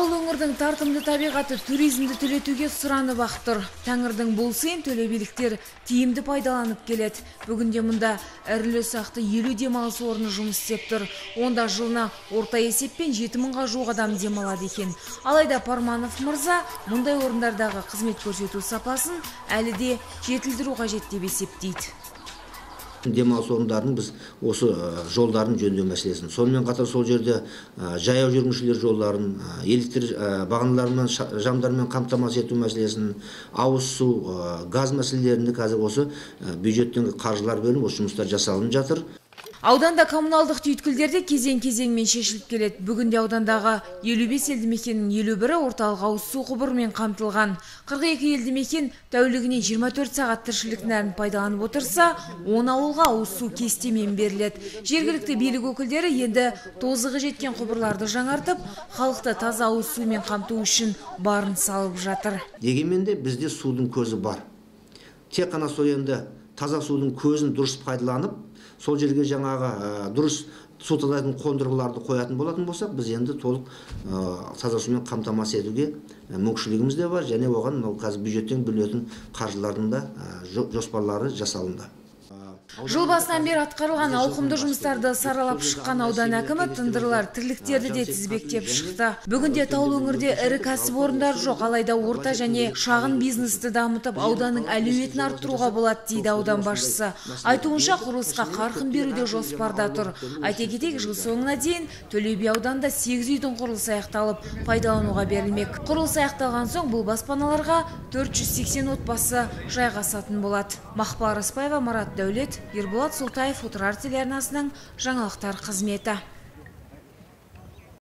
Таулы өңірдің тартымды табиғаты туризмді төлетуге сұранып ақтыр. Тәңірдің болсайын төле биліктер тиімді пайдаланып келеді. Бүгінде мұнда ірілі-ұсақты 50 демалыс орны жұмыс істеп тұр. Онда жылына орта есеппен 7000-ға жуық адам демалады екен. Алайда Парманов мырза мұндай орындардағы қызмет көрсету сапасын әлі де жетілдіру қажет деп есептейді. Демалыс орындарын біз осы жолдарын жөндеу мәселесін, сонымен қатар сол жерде жаяу жүргіншілер жолдарын, электр бағаналарымен, жамдармен қамтамасыз ету мәселесін, ауыз су, газ мәселелерінде қазір осы бюджеттен қаржылар бөлініп, осы жұмыстар жасалынып жатыр. Ауданда коммуналдық түйткілдерде кезең-кезеңмен шешіліп келеді. Бүгінде аудандағы 55 елді мекеннің 51-і орталық ауыз су құбырымен қамтылған. 42 елді мекен тәулігіне 24 сағат тіршілік нәрін пайдаланып отырса, 10 ауылға ауыз су кестемен беріледі. Жергілікті билік өкілдері енді тозығы жеткен құбырларды жаңартып, халықты таза ауыз сумен қамту үшін барын салып жатыр. Дегенмен де бізде судың көзі бар. Тек қана сол енді таза судың көзін дұрыс пайдаланып, сол жерге жаңағы дұрыс су тазайтын қондырғыларды қоятын болатын болсақ, біз енді толық таза сумен қамтамасыз етуге мүмкіншілігіміз де бар, және оған қазір бюджеттен бөлінетін қаржылардың да жоспарлары жасалынды. Жыл басынан бері атқарылған ауқымды жұмыстарды саралап шыққан аудан әкімі тындырлар тірліктерді де тізбектеп шықты. Бүгінде Таулы өңірде ірі кәсіпорындар жоқ, алайда орта және шағын бизнесті дамытып, ауданның әлеуетін арттыруға болады дейді аудан басшысы. Айтуынша, құрылысқа қарқын беруде жоспарда тұр. Айта кетейік, жыл соңына дейін Төле би ауданында 8 үйдің құрылысы аяқталып, пайдалануға берілмек. Құрылыс аяқталған соң бұл баспаналарға 480 отбасы жайғасатын болады. Мақпал Арыспаева, Марат Дәулет, Ерболат Сұлтаев, Отырар телеарнасының жаңалықтар қызметі.